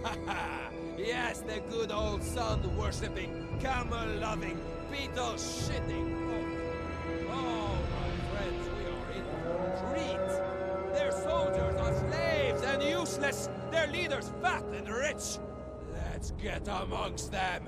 Yes, the good old sun-worshipping, camel-loving, beetle-shitting folk. Oh, my friends, we are in for a treat. Their soldiers are slaves and useless, their leaders fat and rich. Let's get amongst them.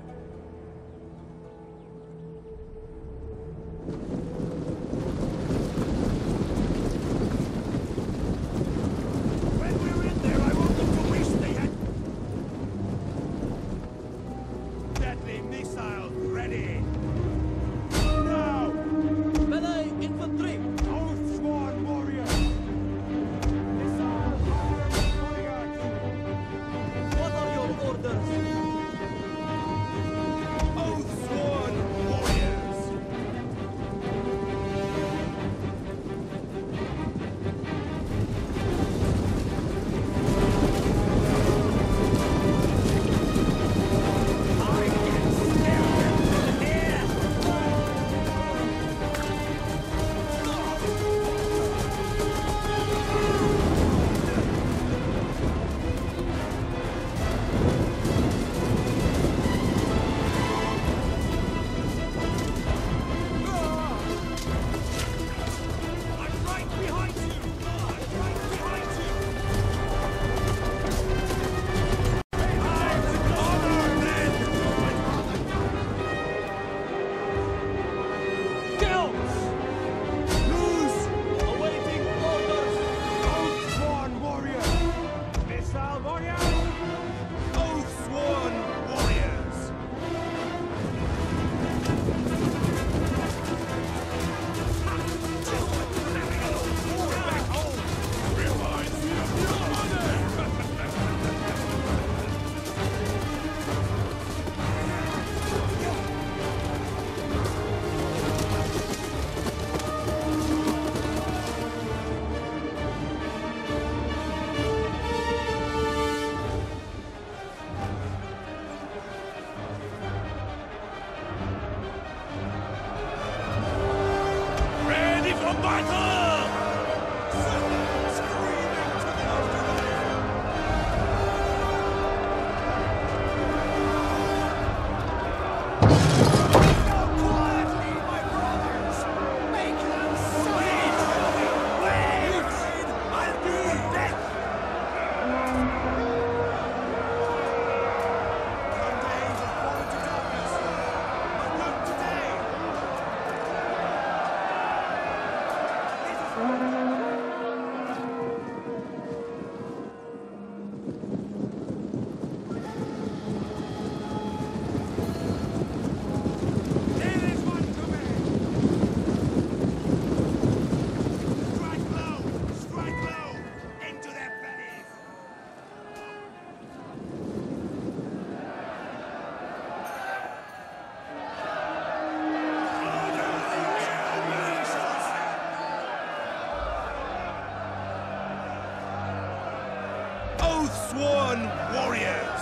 Sworn warriors!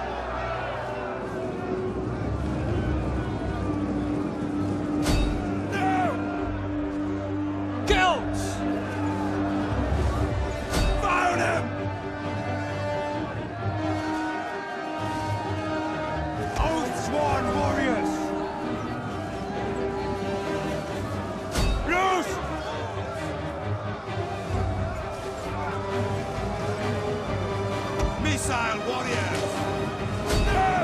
No! Guilds! Found him! Oath sworn warriors! Loose! Missile warriors! No!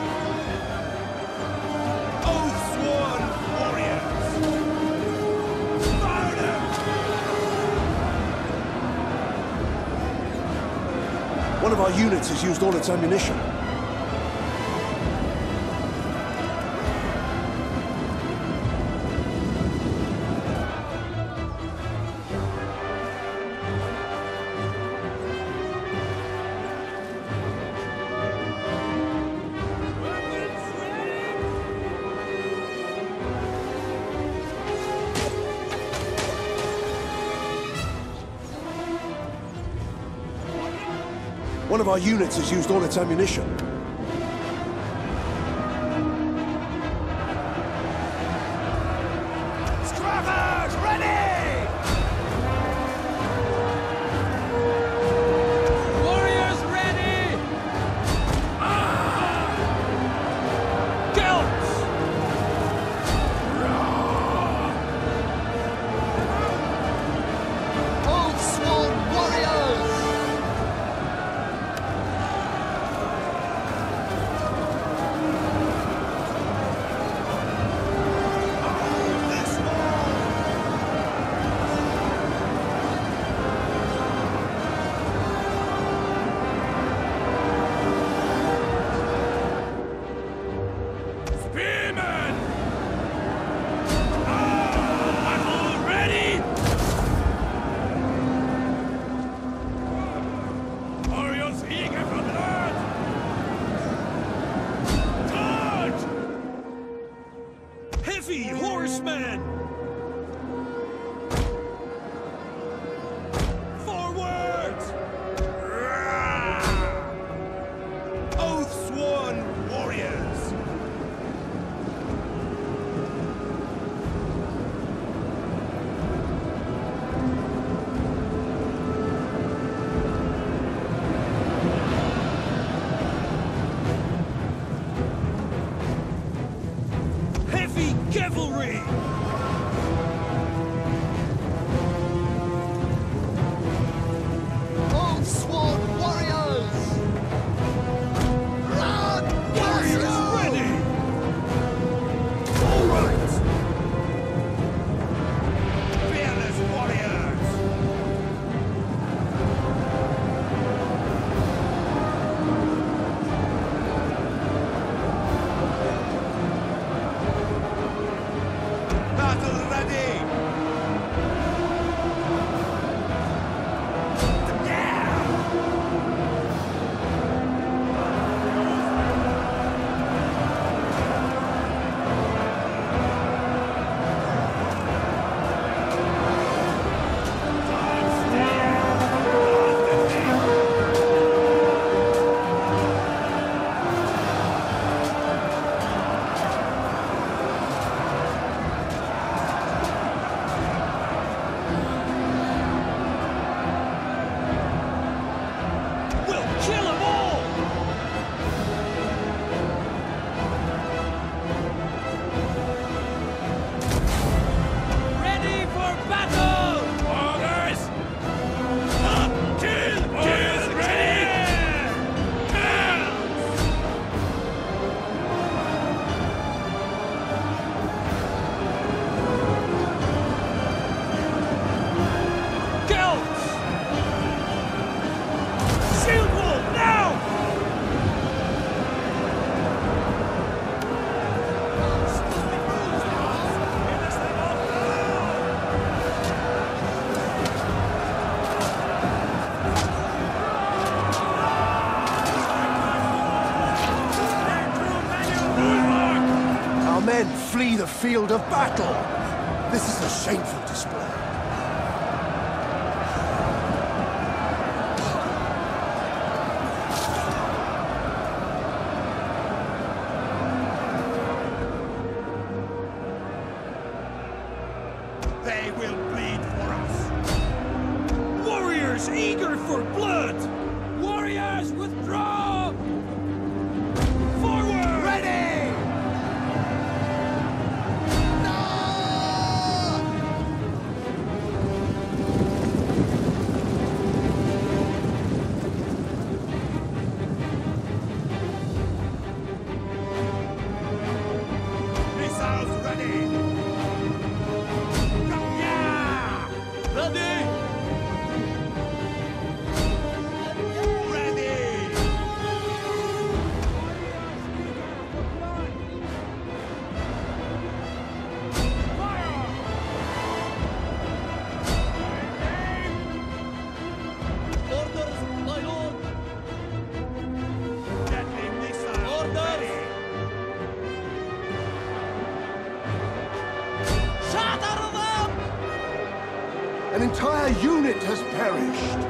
Oath sworn warriors! Found him! One of our units has used all its ammunition. One of our units has used all its ammunition. Scrubbers, ready! Warriors ready! field of battle. This is a shameful display. They will bleed for us. Warriors eager for blood! Warriors, withdraw! Forward! Ready! Missiles ready! Yeah! Ready! Ready! Orders, my lord! Deadly missile Orders! ready! Shatter them! An entire unit has perished.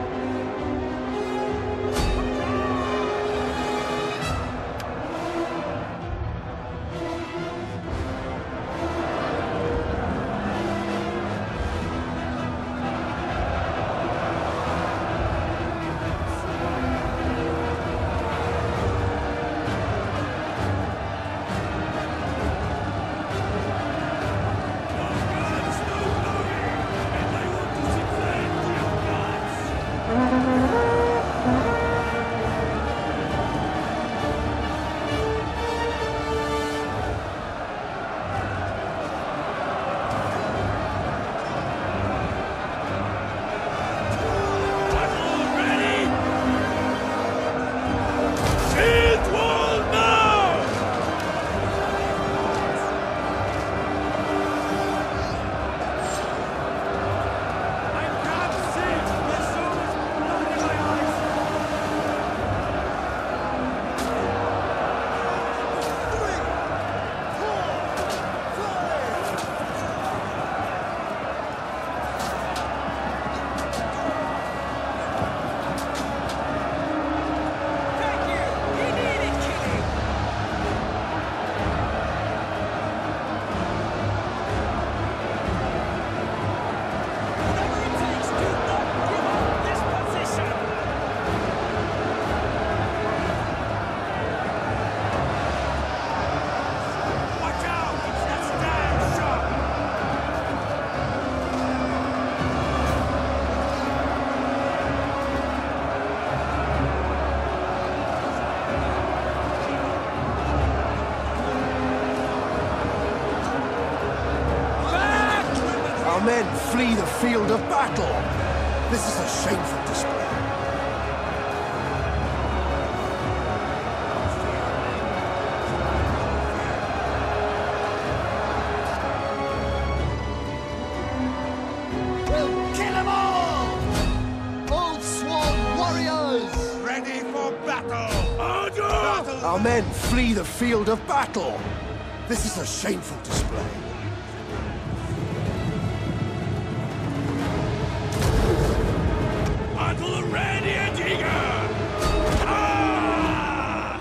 Our men flee the field of battle. This is a shameful display. We'll kill them all! Old Swan warriors! Ready for battle! Order! Our men flee the field of battle. This is a shameful display. Battle ready and eager! Ah!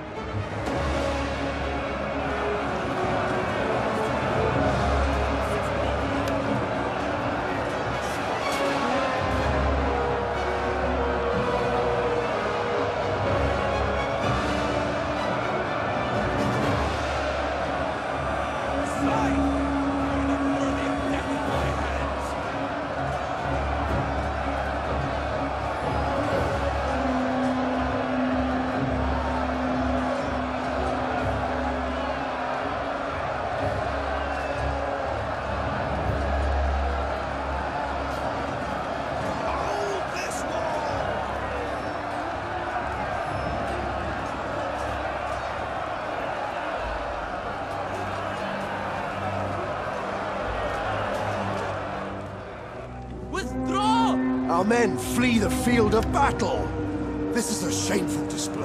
Our men flee the field of battle. This is a shameful display.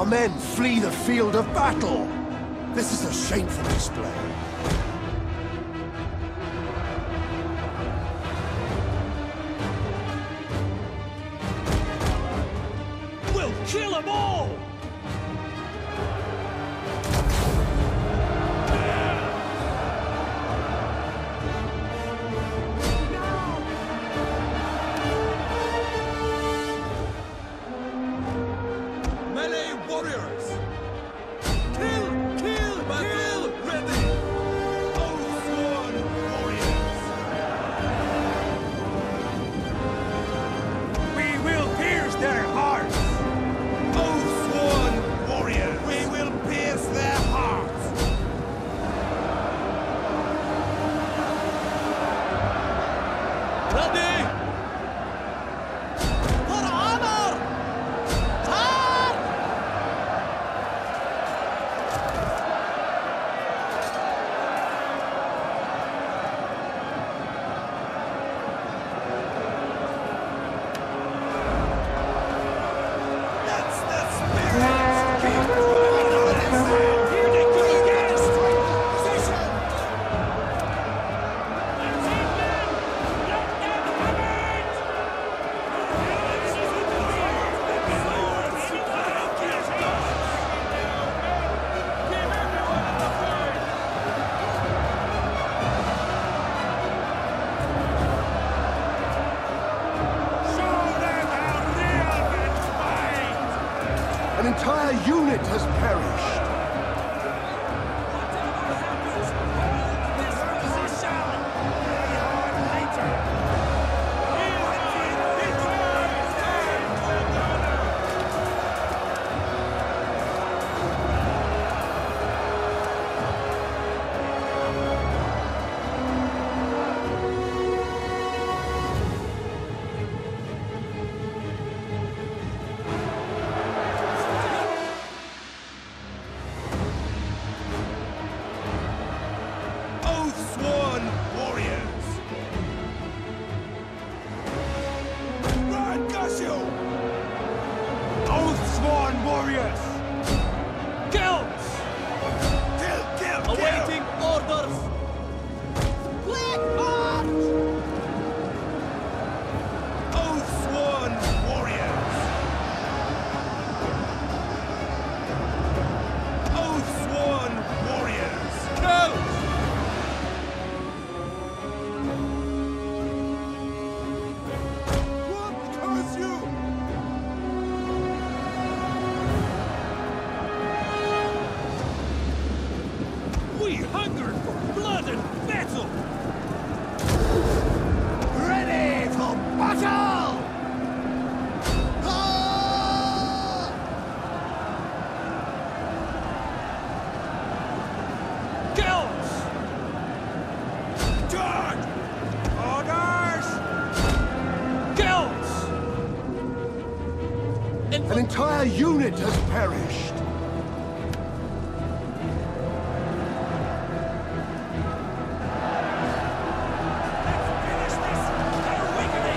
Our men flee the field of battle. This is a shameful display. We'll kill them all! Melee warriors! Kill! Kill! Battle ready! Oathsworn warriors! We will pierce their hearts! Oathsworn warriors! We will pierce their hearts! Ready! For honor! Charge! That's the spirit! Keep running on this side! Here they go again! Position! That's it, men! Let them have it! Give everyone the fight! Show them how real men fight! An entire unit has perished. Whatever happens, hold this position! Very hard later! Oathsworn warriors! Run, Gushu! Oathsworn warriors! Kills! Kill! Awaiting orders! Quick march! Oathsworn warriors! Oathsworn warriors! Kill! What curse you? We hungered for blood and battle! Ready for battle! Kills! Charge! Orders! Kills! An entire unit has perished. Finish this! They're weakening!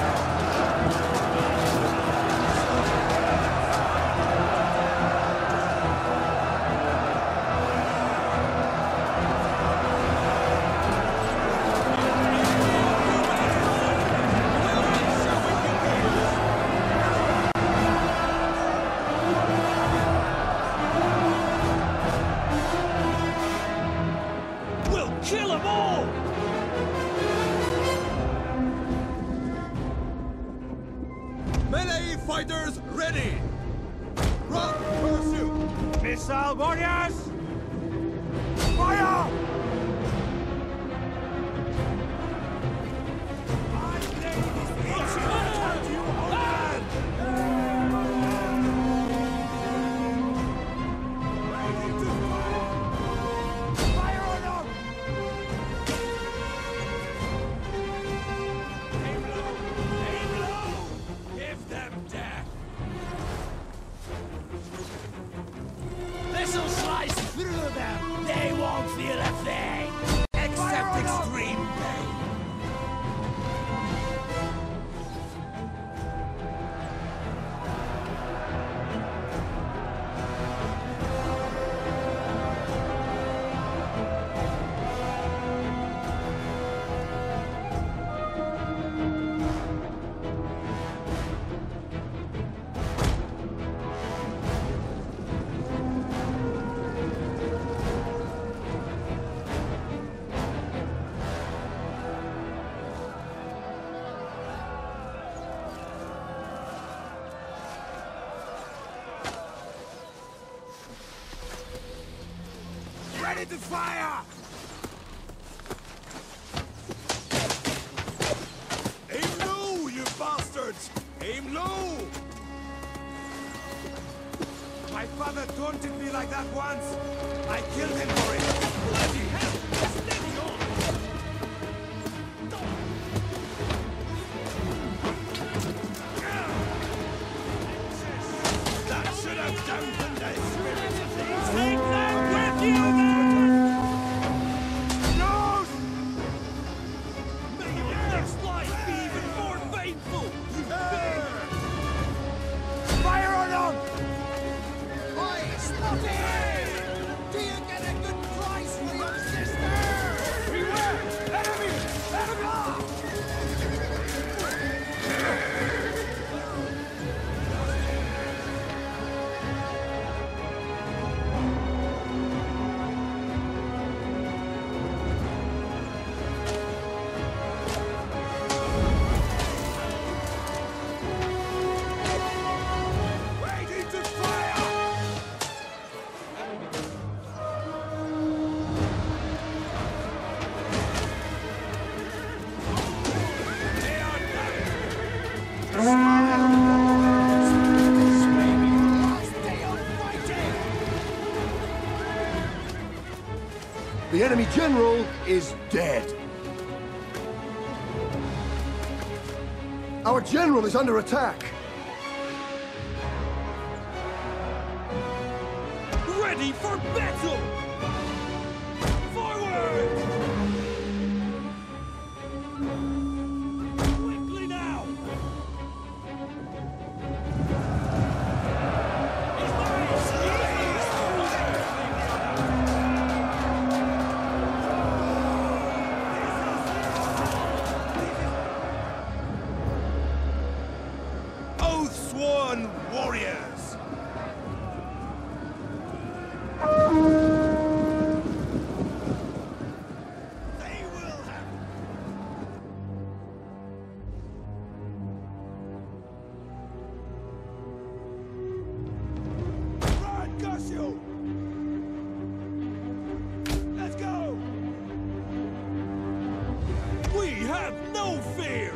We'll kill them all! Melee fighters ready! Run, pursue! Missile warriors! Fire! Give them death! This'll slice through them! They won't feel a thing! Except extreme pain! Ready to fire! Aim low, you bastards! Aim low! My father taunted me like that once. I killed him for it. Bloody hell! Steady on! That should have dampened the spirits of these. Take them with you, man! No! May your next life be even more painful, you bear! Fire on them! Stop it! Do you get a good price for your sister? Beware! Enemy! Enemy! Waiting to fire! The enemy general is dead. Our general is under attack. Ready for battle! Forward! Quickly now! Oath-sworn warriors! They will have... Run, Gushu! Let's go! We have no fear!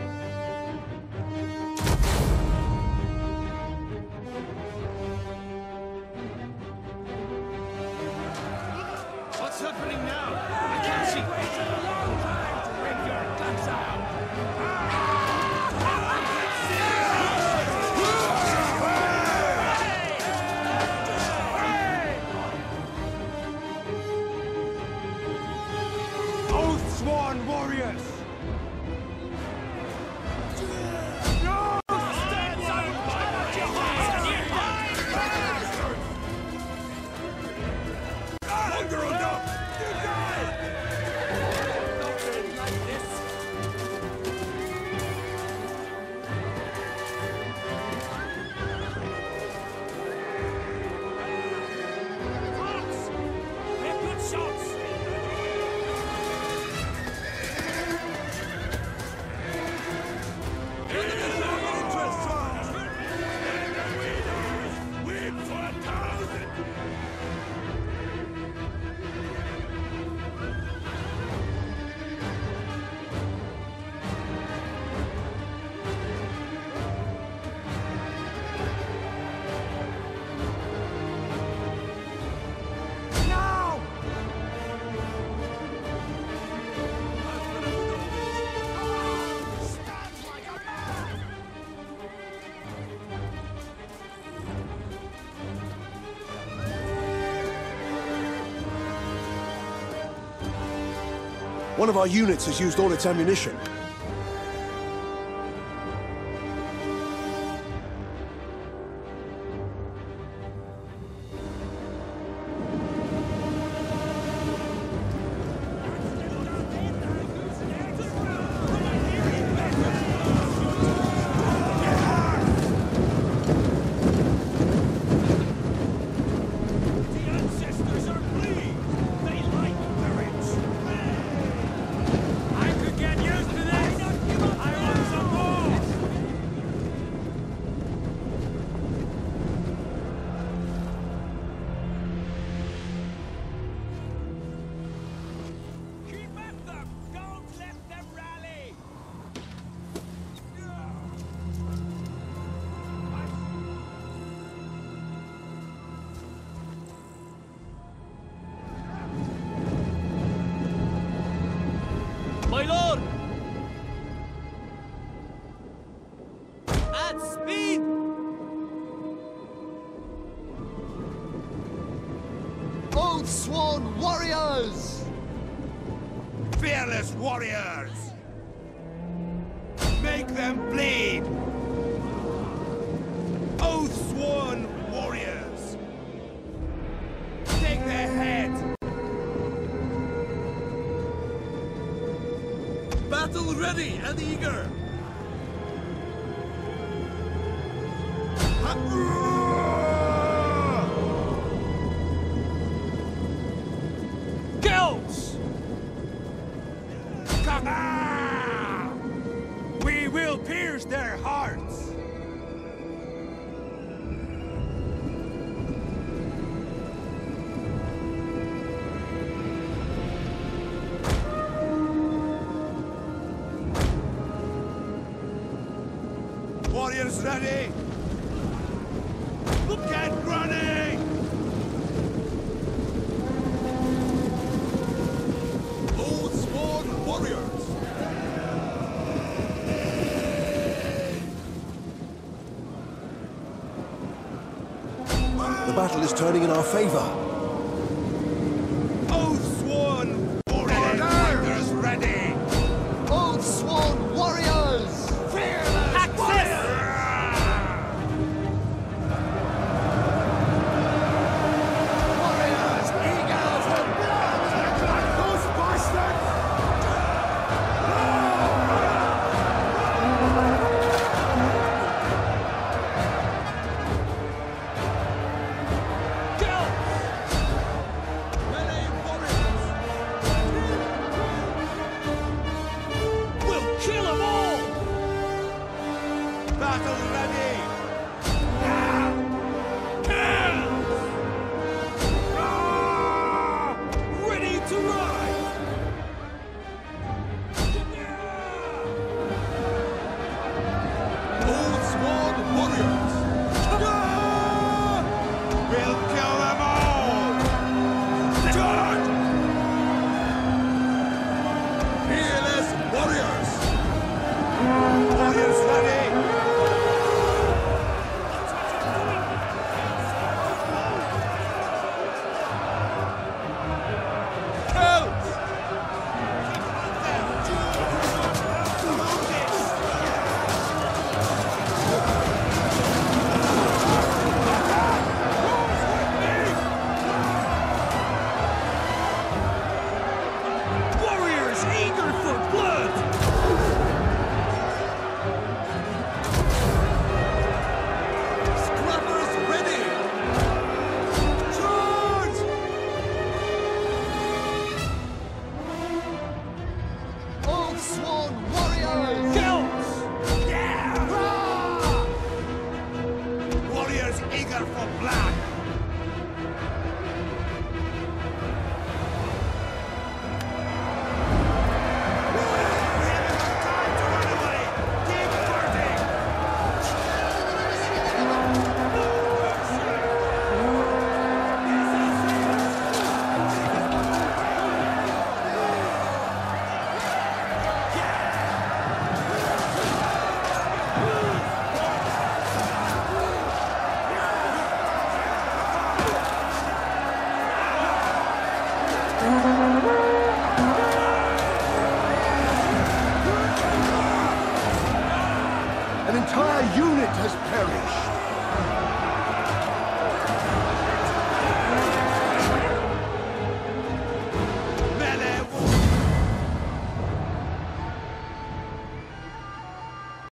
What's happening now? I can't see. Waited a long time to bring your guts out. Oath-sworn warriors! No! Stand down! Longer enough! You die! Nothing like this! Fox! They're good shots! Interest shots! Win for 1,000! Now! Stand like a man! One of our units has used all its ammunition. The ancestors are pleased! They like courage! I could get used to this! Oath-sworn warriors! Fearless warriors! Make them bleed! Oath-sworn warriors! Take their head! Battle ready and eager! Kills! We will pierce their hearts! Warriors ready! Look at running! Oath-sworn warriors! The battle is turning in our favor.